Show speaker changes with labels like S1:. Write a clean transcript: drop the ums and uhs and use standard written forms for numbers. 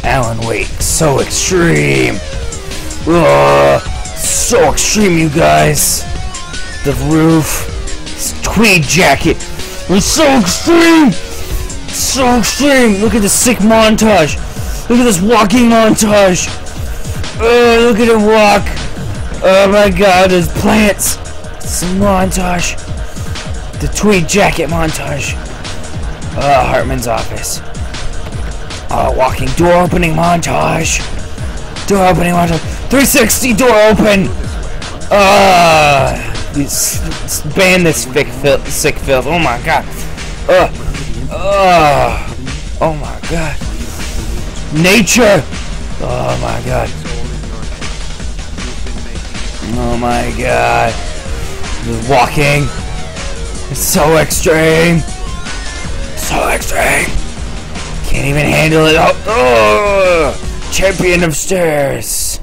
S1: Alan Wake, so extreme. So extreme, you guys. The roof, this tweed jacket, it's so extreme. So extreme. Look at this sick montage. Look at this walking montage. Look at him walk. Oh my god, there's plants. Some montage. The tweed jacket montage. Hartman's office. Walking door opening montage. Door opening montage. 360 door open. Ban this sick filth. Oh my god. Oh my god. Nature. Oh my god. Oh my god. Just walking. It's so extreme. So extreme. Can't even handle it. Champion of stairs.